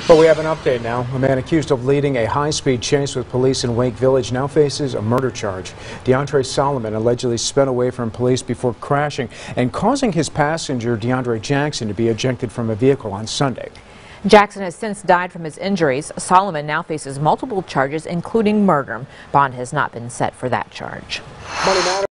But we have an update now. A man accused of leading a high-speed chase with police in Wake Village now faces a murder charge. Deontrae Solomon allegedly sped away from police before crashing and causing his passenger, Deontrae Jackson, to be ejected from a vehicle on Sunday. Jackson has since died from his injuries. Solomon now faces multiple charges, including murder. Bond has not been set for that charge.